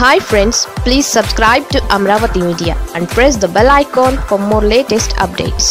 Hi friends, please subscribe to Amaravathi Media and press the bell icon for more latest updates.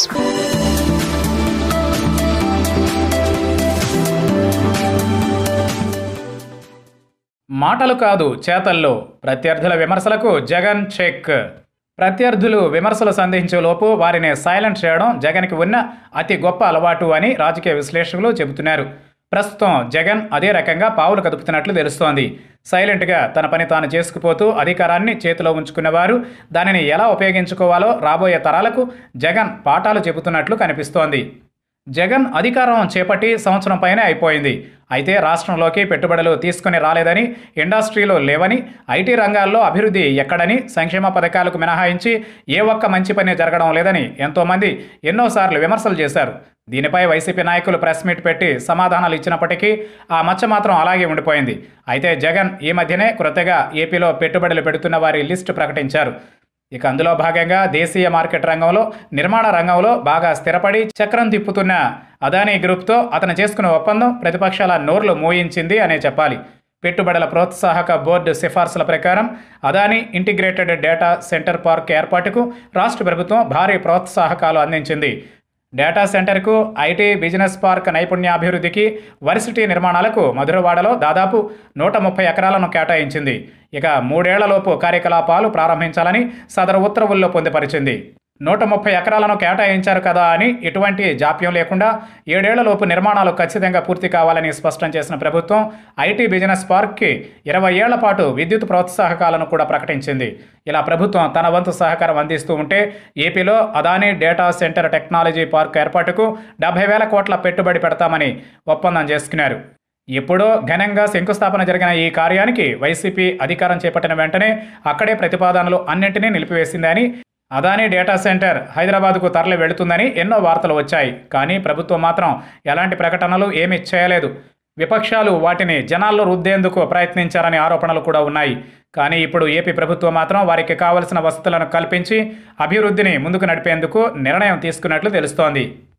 మాటలు కాదు చేతల్లో ప్రత్యర్థుల విమర్శలకు Jagan check. ప్రత్యర్థులు విమర్శలు సంధించే లోపు వారిని సైలెంట్ చేయడం జగన్కి ఉన్న అతి గొప్ప అలవాటు అని రాజకీయ విశ్లేషకులు చెబుతున్నారు. ప్రస్తుతం జగన్ అదే రకంగా పావులు కదుపుతున్నట్లు తెలుస్తోంది. సైలెంట్గా తన పని తాను చేసుకుపోతూ అధికారాన్ని చేతిలో ఉంచుకున్నవారు దానిని ఎలా ఉపయోగించుకోవాలో రాబోయే తరాలకు జగన్ పాఠాలు చెబుతున్నట్లు కనిపిస్తోంది. జగన్ అధికారం చేపట్టి సంవత్సరం పైనే అయిపోయింది. అయితే రాష్ట్రంలోకి పెట్టుబడులు తీసుకుని రాలేదని, ఇండస్ట్రీలు లేవని, ఐటీ రంగాల్లో అభివృద్ధి ఎక్కడని, సంక్షేమ పథకాలకు మినహాయించి ఏ ఒక్క మంచి పని జరగడం లేదని ఎంతోమంది ఎన్నోసార్లు విమర్శలు చేశారు. దీనిపై వైసీపీ నాయకులు ప్రెస్ మీట్ పెట్టి సమాధానాలు ఇచ్చినప్పటికీ ఆ మచ్చ మాత్రం అలాగే ఉండిపోయింది. అయితే జగన్ ఈ మధ్యనే కొత్తగా ఏపీలో పెట్టుబడులు పెడుతున్న వారి లిస్టు ప్రకటించారు. ఇక అందులో భాగంగా దేశీయ మార్కెట్ రంగంలో, నిర్మాణ రంగంలో బాగా స్థిరపడి చక్రం తిప్పుతున్న అదానీ గ్రూప్తో అతను చేసుకున్న ఒప్పందం ప్రతిపక్షాల నోర్లు మోయించింది అనే చెప్పాలి. పెట్టుబడుల ప్రోత్సాహక బోర్డు సిఫార్సుల ప్రకారం Adani integrated data centre park ఏర్పాటుకు రాష్ట్ర ప్రభుత్వం భారీ ప్రోత్సాహకాలు అందించింది. డేటా సెంటర్కు, ఐటీ బిజినెస్ పార్క్ నైపుణ్యాభివృద్ధికి, వర్సిటీ నిర్మాణాలకు మధురవాడలో దాదాపు 130 ఎకరాలను కేటాయించింది. ఇక 3 ఏళ్లలోపు కార్యకలాపాలు ప్రారంభించాలని సదరు ఉత్తర్వుల్లో పొందుపరిచింది. 130 ఎకరాలను కేటాయించారు కదా అని ఎటువంటి జాప్యం లేకుండా 7 ఏళ్లలోపు నిర్మాణాలు ఖచ్చితంగా పూర్తి కావాలని స్పష్టం చేసిన ప్రభుత్వం ఐటీ బిజినెస్ పార్క్కి 20 ఏళ్ల పాటు విద్యుత్ ప్రోత్సాహకాలను కూడా ప్రకటించింది. ఇలా ప్రభుత్వం తన వంతు సహకారం అందిస్తూ ఉంటే ఏపీలో Adani data centre technology park ఏర్పాటుకు 70,000 కోట్ల పెట్టుబడి పెడతామని ఒప్పందం చేసుకున్నారు. ఎప్పుడో ఘనంగా శంకుస్థాపన జరిగిన ఈ కార్యానికి వైసీపీ అధికారం చేపట్టిన వెంటనే అక్కడే ప్రతిపాదనలు అన్నింటినీ నిలిపివేసిందని, అదానీ డేటా సెంటర్ హైదరాబాద్కు తరలి వెళుతుందని ఎన్నో వార్తలు వచ్చాయి. కానీ ప్రభుత్వం మాత్రం ఎలాంటి ప్రకటనలు ఏమీ చేయలేదు. విపక్షాలు వాటిని జనాల్లో రుద్దేందుకు ప్రయత్నించారనే ఆరోపణలు కూడా ఉన్నాయి. కానీ ఇప్పుడు ఏపీ ప్రభుత్వం మాత్రం వారికి కావలసిన వసతులను కల్పించి అభివృద్ధిని ముందుకు నడిపేందుకు నిర్ణయం తీసుకున్నట్లు తెలుస్తోంది.